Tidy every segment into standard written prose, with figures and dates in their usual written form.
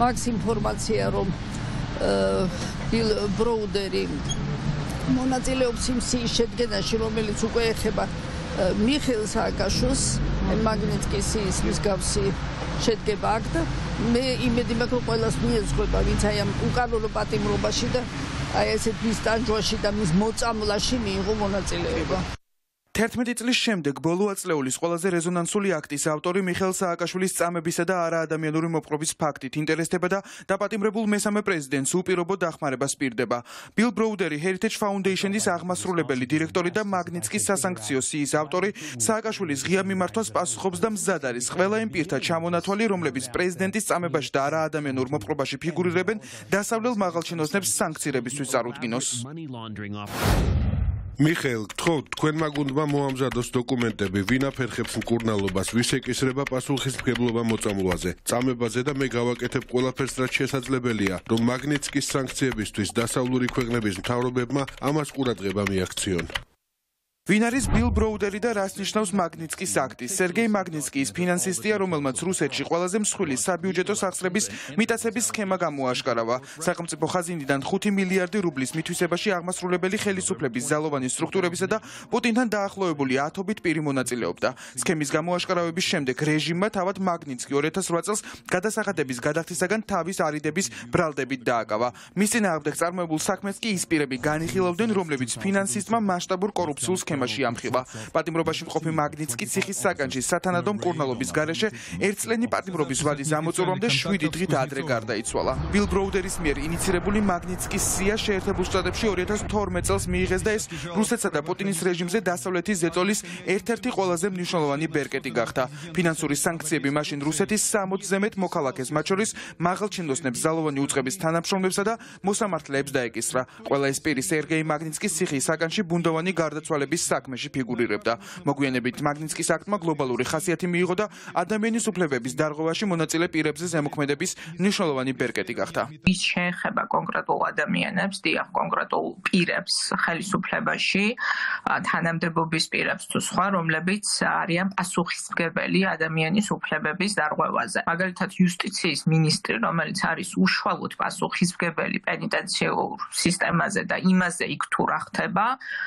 Max informațია რომ Bill Browderi მონაწილეობს იმ სიის შედგენაში, რომელიც უკვე ეხება მიხეილ სააკაშვილს, მაგნიტსკის სიის მსგავსი შედგება აქ და მე იმედი მაქვს, რომ ყველას მიეძღვება, ვინც აი ამ უკანონო პატიმრობაში და აი ესეთ მის ტანჯვაში და მის მოწამვლაში მიიღო მონაწილეობა. 11 წლის შემდეგ ბოლო აწლეულის ყველაზე რეზონანსული აქტის ავტორი მიხეილ სააკაშვილის წამებისა და არაადამიანური მოპყრობის ფაქტით ინტერესდება და დაპატიმრებულ მესამე პრეზიდენტს უპირობო დახმარებას პირდება. Bill Browderi Heritage Foundation-ის აღმასრულებელი დირექტორი და მაგნიტსკის სასანქციო სიის ავტორი სააკაშვილის ღია მიმართვას პასუხობს და მზად არის ყველა იმ პირთა ჩამონათვალი, რომლებიც პრეზიდენტის წამებაში და არაადამიანურ მოპყრობაში ფიგურირებენ, დასავლელ მაღალჩინოსნებს სანქცირებისთვის წარუდგინოს. მიხეილ, გთხოვთ, თქვენმა გუნდმა მოამზადოს დოკუმენტები, ვინ აფერხებს მკურნალობას, ვის ეკისრება პასუხისმგებლობა მოწამვლაზე, წამებაზე და მე გავაკეთებ ყველაფერს, რაც შესაძლებელია, რომ მაგნიტსკის სანქციებისთვის დასავლური ქვეყნების მთავრობებმა ამას ყურადღება მიაქციონ. ვინ არის Bill Browderi და რას ნიშნავს მაგნიტსკის აქტი? სერგეი მაგნიტსკი ის ფინანსისტია, რომელმაც რუსეთში ყველაზე მსხვილი საბიუჯეტო სახსრების მიტაცების სქემა გამოაშკარავა. სახელმწიფო ხაზინიდან 5 მილიარდი რუბლის მითვისებაში აღმასრულებელი ხელისუფლების ძალოვანი სტრუქტურებისა და პუტინთან დაახლოებული 10-ობით პირი მონაწილეობდა. სქემის გამოაშკარავების შემდეგ რეჟიმმა თავად მაგნიტსკი 2008 წელს გადასახადების გადახდისაგან თავის არიდების ბრალდებით დააკავა. მის წინააღმდეგ წარმოებულ საქმეს კი ის პირები განიხილავდნენ, რომლებიც ფინანსისტმა მასშტაბურ კორუფციულ სქემაში ამხილა. პატიმრობაში მყოფი მაგნიტსკი ციხის საკანში სათანადო მკურნალობის გარეშე ერთწლიანი პატიმრობის ვადის ამოწურვამდე 7 დღით ადრე გარდაიცვალა. Bill Browderis მიერ ინიცირებული მაგნიტსკის სია შეერთებულ შტატებში 2012 წელს მიიღეს და ეს რუსეთსა და პუტინის რეჟიმზე დასავლეთის ზეწოლის ერთ-ერთი ყველაზე მნიშვნელოვანი ბერკეტი გახდა. ფინანსური სანქციები მაშინ რუსეთის 60-ზე მეტ მოქალაქეს, მათ შორის მაღალჩინოსნებს, ძალოვანი უწყების თანამშრომლებსა და მოსამართლეებს დაეკისრა. ყველა ეს პირი სერგეი მაგნიტსკის ციხის საკანში ბუნდოვანი გარდაცვალების საქმეში ფიგურირებდა. მოგვიანებით მაგნიტსკის აქტმა გლობალური ხასიათი მიიღო და ადამიანის უფლებების დარღვევაში მონაწილე პირებზე ზემოქმედების მნიშვნელოვანი ბერკეტი გახდა. ის შეეხება კონკრეტულ ადამიანებს, დიახ, კონკრეტულ პირებს ხელისუფლებაში, თანამდებობის პირებს თუ სხვა, რომლებიც არიან პასუხისმგებელი ადამიანის უფლებების დარღვევაზე. მაგალითად, იუსტიციის მინისტრი, რომელიც არის უშუალოდ პასუხისმგებელი პენიტენციურ სისტემაზე და იმაზე იქ თუ რა ხდება,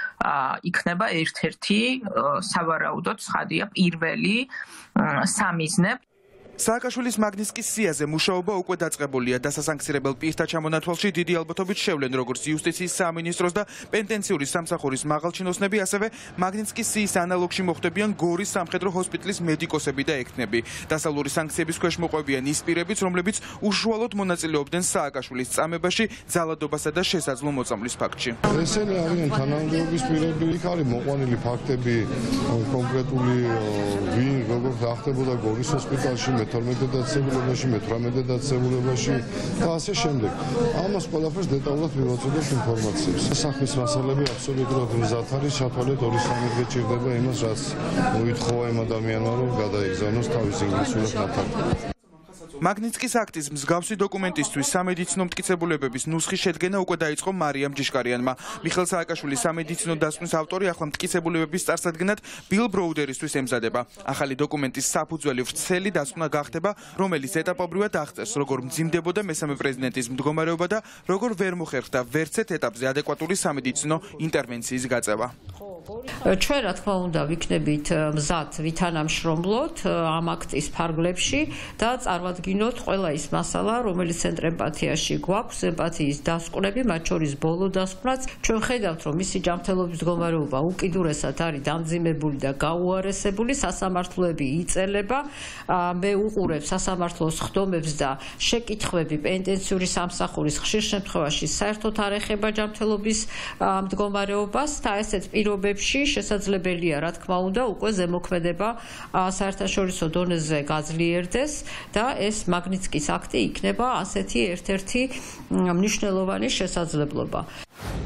იქნება ერთ-ერთი სავარაუდოდ ცხადია პირველი სამიზნე. სააკაშვილის მაგნიტსკის სიაზე მუშაობა უკვე დაწყებულია. დასასანქცირებელ პირთა ჩამონათვალში დიდი ალბათობით შევლენ როგორც იუსტიციის სამინისტროს და პენტენციური სამსახურის მაღალჩინოსნები, ასევე მაგნიტსკის სიის ანალოგში მოხვდებიან გორის სამხედრო ჰოსპიტალის მედიკოსები და ექნები. დასავლური სანქციების ქვეშ მოყვებიან ის პირებიც, რომლებიც უშუალოდ მონაწილეობდნენ სააკაშვილის წამებაში, ძალადობასა და შესაძლო მოწამვლის ფაქტში. ესენი არიან თანამდებობის პირები, იქ არის მოყვანილი ფაქტები კონკრეტული ვინ როგორ ხდებოდა გორის ჰოსპიტალში 12 დაწესებულებაში, 18 დაწესებულებაში და ასე შემდეგ. ამას ყველაფერს დეტალურად მივაწოდოთ ინფორმაციას. სახლის მასალები აბსოლუტურად მზად არის, ჩათვალეთ 2-3 დღე ჭირდება იმას, რაც მოითხოვა იმ ადამიანმა, რომ გადაიგზავნოს თავის ინგლისურად ნათარგმნად. მაგნიტსკის აქტის მსგავსი დოკუმენტისთვის სამედიცინო მტკიცებულებების ნუსხის შედგენა უკვე დაიწყო მარიამ ჯიშკარიანმა. მიხეილ სააკაშვილის სამედიცინო დასკვნის ავტორი ახლა მტკიცებულებების წარსადგენად Bill Browderisთვის ემზადება. ახალი დოკუმენტის საფუძველი ვრცელი დასკვნა გახდება, რომელიც ეტაპობრივად აღწერს, როგორ მძიმდებოდა მესამე პრეზიდენტის მდგომარეობა და როგორ ვერ მოხერხდა ვერცეთ ეტაპზე ადეკვატური სამედიცინო ინტერვენციის გაწევა. ჩვენ რა თქმა უნდა ვიქნებით მზად ვითანამშრომლოთ ამ აქტის ფარგლებში და წარმოვადგინოთ ყველა ის მასალა, რომელიც ცენტრ-ემპათიაში გვაქვს, ემპათიის დასკვნები, მათ შორის ბოლო დასკვნაც. ჩვენ ხედავთ, რომ მისი ჯანმრთელობის მდგომარეობა უკიდურესად არის დამძიმებული და გაუარესებული, სასამართლოები იწელება. მე უყურებ სასამართლოს ხდომებს და შეკითხვები პენტენციური სამსახურის ხშირ შემთხვევაში საერთოდ არ ეხება ჯანმრთელობის მდგომარეობას და ესეთ პირობებში შესაძლებელია, რა თქმა უნდა, უკვე ზემოქმედება საერთაშორისო დონეზე გაძლიერდეს და ეს მაგნიტსკის აქტი იქნება ასეთი ერთ-ერთი მნიშვნელოვანი შესაძლებლობა.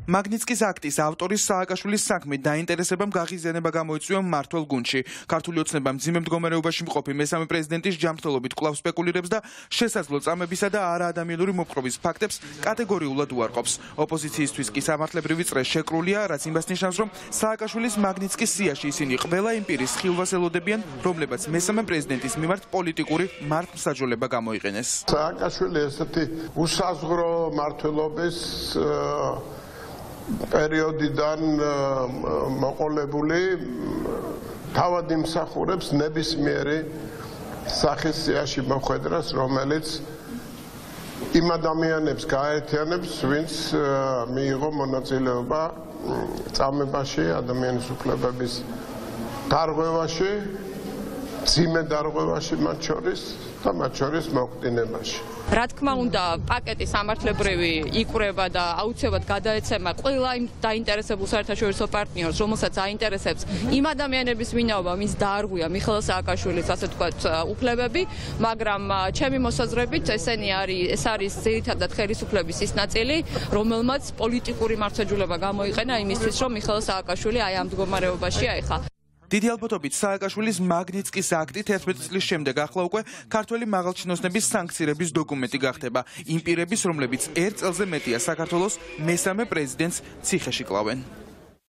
მაგნიცკის აქტის ავტორის სააკაშვილის საქმით დაინტერესებამ გაღიზიანება გამოიწვია მმართველ გუნდში. ქართული ოცნება მძიმე მდგომარეობაში მყოფი მესამე პრეზიდენტის ჯანმრთელობით კვლავ სპეკულირებს და შესაძლო წამებისა და არაადამიანური მოპყრობის ფაქტებს კატეგორიულად უარყოფს. ოპოზიციისთვის კი სამართლებრივი წრე შეკრულია, რაც იმას ნიშნავს, რომ სააკაშვილის მაგნიცკის სიაში ისინი ყველა იმ პირის ხილვას ელოდებიან, რომლებაც მესამე პრეზიდენტის მიმართ პოლიტიკური მართლმსაჯულება გამოიყენეს. სააკაშვილი ესეთი უსაზღვრო მმართველობის პერიოდიდან მოყოლებული თავად იმსახურებს ნებისმიერი სახის სიაში მოხვედრას, რომელიც იმ ადამიანებს გააერთიანებს, ვინც მიიღო მონაწილეობა წამებაში, ადამიანის უფლებების დარღვევაში, ძიმე დარღვევაში მათ შორის და მათ შორის მოხდინებაში. რა თქმა უნდა, პაკეტი სამართლებრივი იკვრება და აუცილებლად გადაეცემა ყველა იმ დაინტერესებულ საერთაშორისო პარტნიორს, რომელსაც აინტერესებს იმ ადამიანების ვინაობა, ვინც დაარღვია მიხეილ სააკაშვილის, ასე ვთქვათ, უფლებები, მაგრამ ჩემი მოსაზრებით ეს არის ძირითადად ხელისუფლების ის ნაწილი, რომელმაც პოლიტიკური მართლმსაჯულება გამოიყენა იმისთვის, რომ მიხეილ სააკაშვილი აი ამ მდგომარეობაში აიხა. დიდი ალბათობით სააკაშვილის მაგნიცკის აქტი 11 წლის შემდეგ ახლა უკვე ქართველი მაღალჩინოსნების სანქცირების დოკუმენტი გახდება. იმ პირების, რომლებიც 1 წელზე მეტია საქართველოს მესამე პრეზიდენტს ციხეში კლავენ.